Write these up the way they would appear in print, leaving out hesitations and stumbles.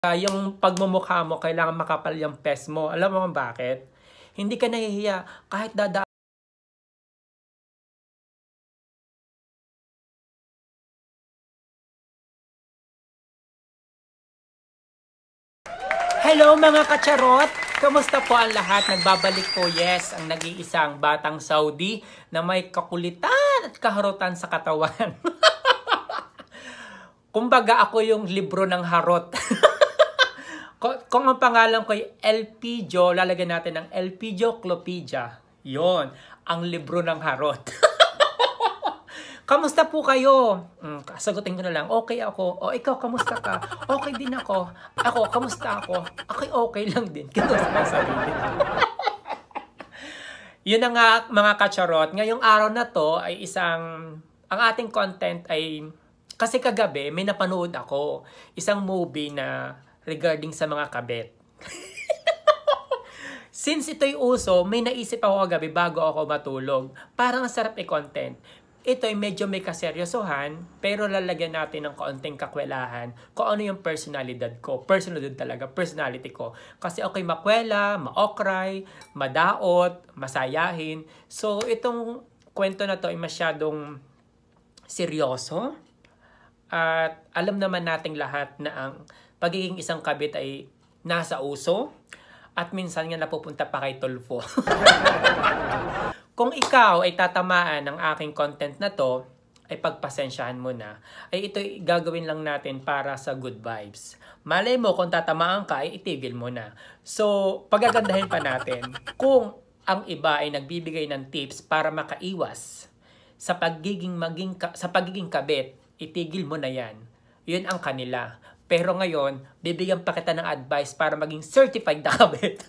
yung pagmumukha mo, kailangan makapal yung pes mo. Alam mo kung bakit? Hindi ka nahihiya kahit dadaan. Hello mga kacharot! Kamusta po ang lahat? Nagbabalik po, yes, ang nag-iisang batang Saudi na may kakulitan at kaharutan sa katawan. Kumbaga ako yung libro ng harot. Kung ang pangalan ko ay Elpidio, lalagyan natin ng Elpidioclopedia. Yon, ang libro ng harot. Kamusta po kayo? Sagutin ko na lang, okay ako. O ikaw, kamusta ka? Okay din ako. Ako, kamusta ako? Okay lang din. Kamusta ang sarili. Yun na nga mga kacharot. Ngayong araw na to ay ang ating content ay, kasi kagabi may napanood ako. Isang movie na regarding sa mga kabet. Since ito'y uso, may naisip ako kagabi bago ako matulog. Parang sarap i-content. Ito ay medyo may kaseryosohan, pero lalagyan natin ng kaunting kakwelahan kung ano yung personalidad ko. Personality ko. Kasi okay makwela, maokray, madaot, masayahin. So, itong kwento na to ay masyadong seryoso. At alam naman nating lahat na ang pagiging isang kabit ay nasa uso. At minsan nga napupunta pa kay Tulfo. Kung ikaw ay tatamaan ng aking content na to, ay pagpasensyahan mo na. Ay ito'y gagawin lang natin para sa good vibes. Malay mo kung tatamaan ka, ay itigil mo na. So, pagagandahin pa natin. Kung ang iba ay nagbibigay ng tips para makaiwas sa pagiging kabit, itigil mo na yan. Yun ang kanila. Pero ngayon, bibigyan pa kita ng advice para maging certified na kabit.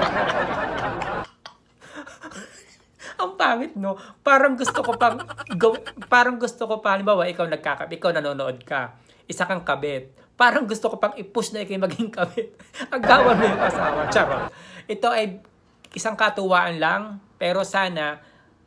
Ang pangit, no? Parang gusto ko pa, halimbawa, ikaw nanonood ka. Isa kang kabit. Parang gusto ko pang i-push na ikaw maging kabit. Agawan mo yung asawa. Charot. Ito ay isang katuwaan lang, pero sana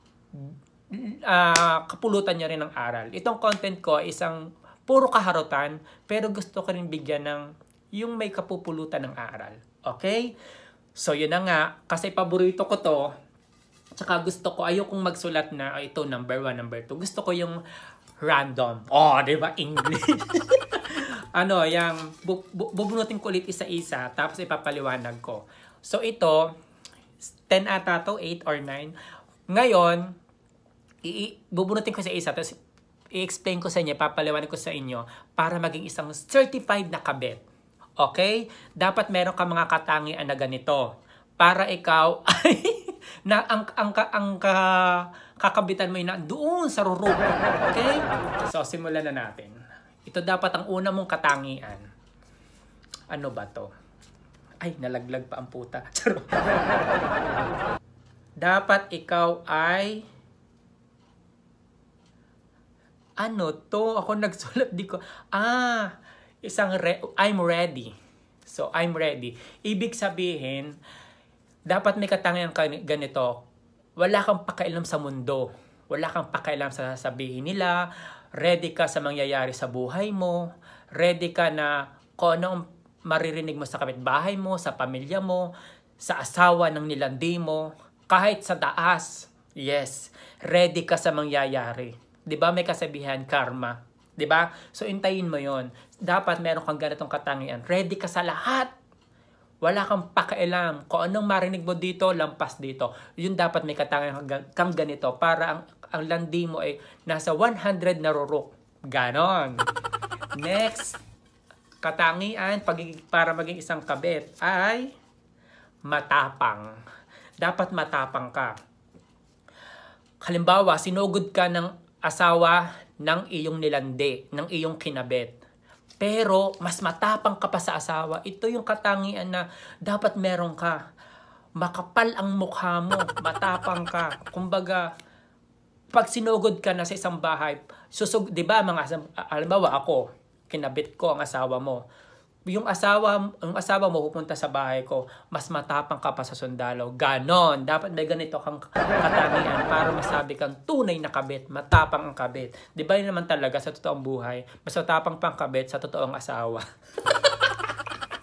kapulutan niya rin ng aral. Itong content ko ay isang puro kaharutan, pero gusto ko rin bigyan ng yung may kapupulutan ng aral. Okay? So, yun na nga. Kasi paborito ko to. Tsaka gusto ko, ayokong magsulat na, ito, number 1, number 2. Gusto ko yung random. Oh, di ba? English. Yung bubunutin ko ulit isa-isa, tapos ipapaliwanag ko. So, ito, 10 ata to, 8 or 9. Ngayon, bubunutin ko sa isa, tapos i-explain ko sa inyo, papaliwanag ko sa inyo, para maging isang certified na kabit. Okay? Dapat meron ka mga katangian na ganito. Para ikaw ay na ang kakabitan mo ay na doon sa rurok. Okay? So, simulan na natin. Ito dapat ang una mong katangian. Ano ba to? Ay, nalaglag pa ang puta. Dapat ikaw ay ano to? Ako nagsulat di ko. I'm ready. So, I'm ready. Ibig sabihin, dapat may katangian ka ganito. Wala kang pakialam sa mundo. Wala kang pakialam sa sasabihin nila. Ready ka sa mangyayari sa buhay mo. Ready ka na kung anong maririnig mo sa kapitbahay mo, sa pamilya mo, sa asawa ng nilandi mo, kahit sa taas. Yes, ready ka sa mangyayari. 'Di ba may kasabihan, karma? 'Di ba? So intayin mo 'yon. Dapat meron kang ganitong katangian. Ready ka sa lahat. Wala kang pakialam. Kung anong marinig mo dito, lampas dito. Yun dapat may katangian kang ganito para ang landi mo ay nasa 100 na rurok. Ganon. Next, katangian para maging isang kabit ay matapang. Dapat matapang ka. Halimbawa, sinugod ka ng asawa ng iyong nilandi, ng iyong kinabit. Pero, mas matapang ka pa sa asawa. Ito yung katangian na dapat meron ka. Makapal ang mukha mo. Matapang ka. Kumbaga, pag sinugod ka na sa isang bahay, di ba, halimbawa ako, kinabit ko ang asawa mo. Yung asawa mo pupunta sa bahay ko, mas matapang ka pa sa sundalo. Ganon. Dapat may ganito kang katangian para masabi kang tunay na kabit, matapang ang kabit. Di ba yun naman talaga sa totoong buhay? Mas matapang pang kabit sa totoong asawa.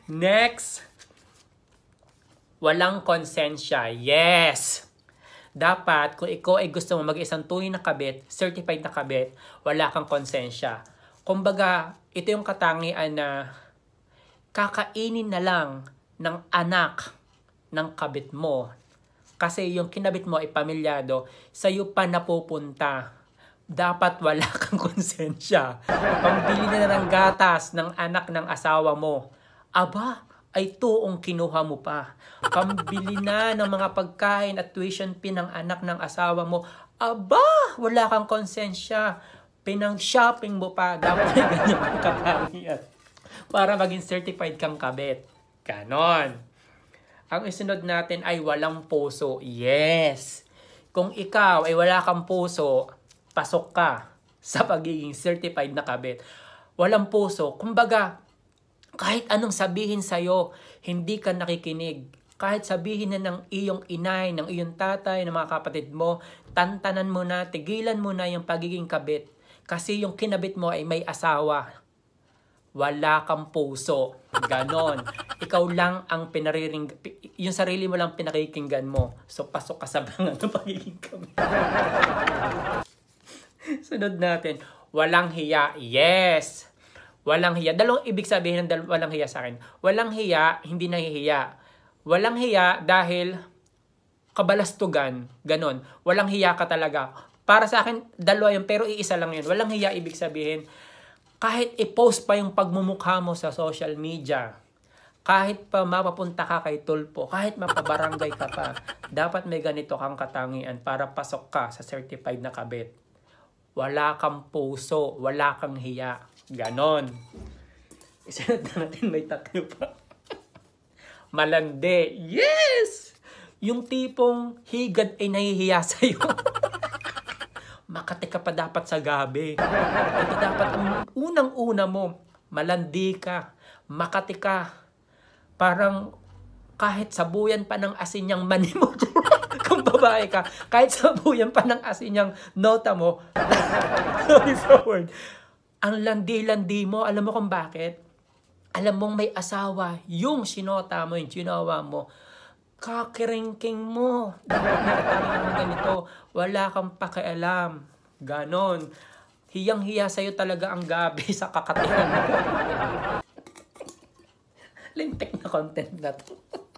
Next, walang konsensya. Yes! Dapat, kung ikaw ay gusto mo mag-isang tunay na kabit, certified na kabit, wala kang konsensya. Kumbaga, ito yung katangian na kakainin na lang ng anak ng kabit mo. Kasi yung kinabit mo ay pamilyado, sa'yo pa napupunta. Dapat wala kang konsensya. Pambili na ng gatas ng anak ng asawa mo. Aba, ay tuong kinuha mo pa. Pambili na ng mga pagkain at tuition fee ng anak ng asawa mo. Aba, wala kang konsensya. Pinang-shopping mo pa. Dapat ay ganyan ang katangian. Para maging certified kang kabit. Ganon. Ang isunod natin ay walang puso. Yes! Kung ikaw ay wala kang puso, pasok ka sa pagiging certified na kabit. Walang puso. Kumbaga, kahit anong sabihin sa'yo, hindi ka nakikinig. Kahit sabihin na ng iyong inay, ng iyong tatay, ng mga kapatid mo, tantanan mo na, tigilan mo na yung pagiging kabit. Kasi yung kinabit mo ay may asawa. Wala kang puso. Ganon. Ikaw lang ang yung sarili mo lang pinakikinggan mo. So, pasok ka sa bangan ng pagiging kabit. Sunod natin, walang hiya. Yes! Walang hiya. Dalawang ibig sabihin ng walang hiya sa akin. Walang hiya, hindi nahihiya. Walang hiya dahil kabalastugan. Ganon. Walang hiya ka talaga. Para sa akin, dalawa yun, pero iisa lang yun. Walang hiya, ibig sabihin, kahit i-post pa yung pagmumukha mo sa social media, kahit pa mapapunta ka kay Tulpo, kahit mapabarangay ka pa, dapat may ganito kang katangian para pasok ka sa certified na kabit. Wala kang puso, wala kang hiya. Ganon. Isunod natin, may tatlo pa. Malandi. Yes! Yung tipong higad ay nahihiya sa'yo. Makati ka pa dapat sa gabi. Ito dapat ang unang-una mo. Malandi ka. Makati ka. Parang kahit sabuyan pa ng asin yung mani mo. Kung babae ka, kahit sabuyan pa ng asin yung nota mo. Sorry for word. Ang landi-landi mo, alam mo kung bakit? Alam mong may asawa, yung sinota mo, yung ginawa mo, kakiringking mo. Dapat nakatabi ng ganito, wala kang pakialam. Ganon. Hiyang-hiya sa'yo talaga ang gabi sa kakatihan mo. Lintik na content na to.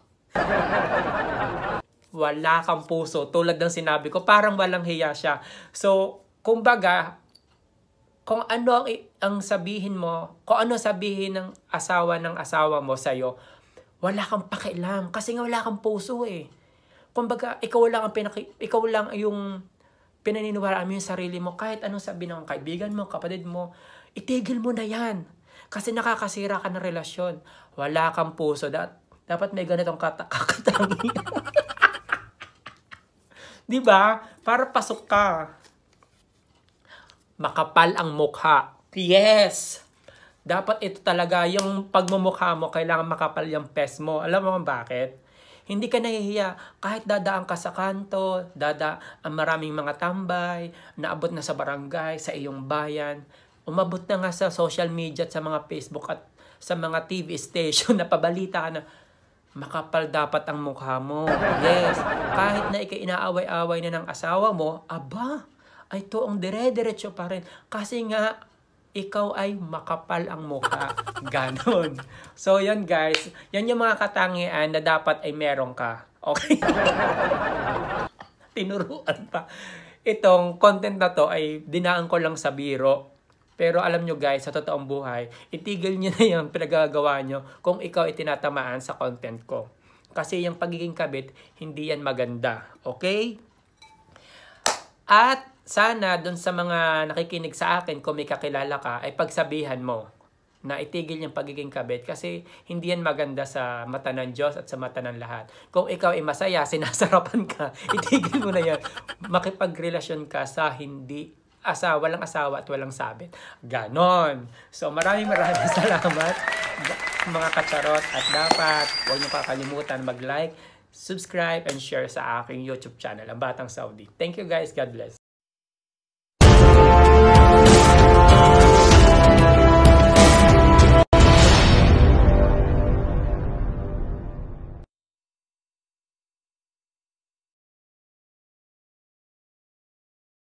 Wala kang puso. Tulad ng sinabi ko, parang walang hiya siya. So, kumbaga, kung ano ang sabihin mo, kung ano sabihin ng asawa mo sa'yo, wala kang pakialam. Kasi nga wala kang puso eh. Kumbaga, ikaw lang yung pinaniniwalaan mo yung sarili mo. Kahit anong sabihin ng kaibigan mo, kapatid mo, itigil mo na yan. Kasi nakakasira ka ng relasyon. Wala kang puso. Dapat may ganitong kakatangian. Diba? Para pasok ka. Makapal ang mukha. Yes! Dapat ito talaga, yung pagmumukha mo, kailangan makapal yung pes mo. Alam mo bakit? Hindi ka nahihiya. Kahit dadaan ka sa kanto, ang maraming mga tambay, naabot na sa barangay, sa iyong bayan, umabot na nga sa social media at sa mga Facebook at sa mga TV station na pabalita ka na makapal dapat ang mukha mo. Yes. Kahit na inaaway-away na ng asawa mo, aba, ay toong dire-diretso pa rin. Kasi nga, ikaw ay makapal ang mukha. Ganon. So, yan guys. Yan yung mga katangian na dapat ay meron ka. Okay? Tinuruan pa. Itong content na to ay dinaan ko lang sa biro. Pero alam nyo guys, sa totoong buhay, itigil nyo na yung pinagagawa nyo kung ikaw itinatamaan sa content ko. Kasi yung pagiging kabit, hindi yan maganda. Okay? At sana dun sa mga nakikinig sa akin, kung may kakilala ka, ay pagsabihan mo na itigil yung pagiging kabit kasi hindi yan maganda sa mata ng Diyos at sa mata ng lahat. Kung ikaw ay masaya, sinasarapan ka, itigil mo na yan. Makipagrelasyon ka sa walang asawa at walang sabit. Ganon. So maraming salamat mga kacharot at dapat huwag niyo kakalimutan mag-like, subscribe, and share sa aking YouTube channel, Ang Batang Saudi. Thank you guys. God bless.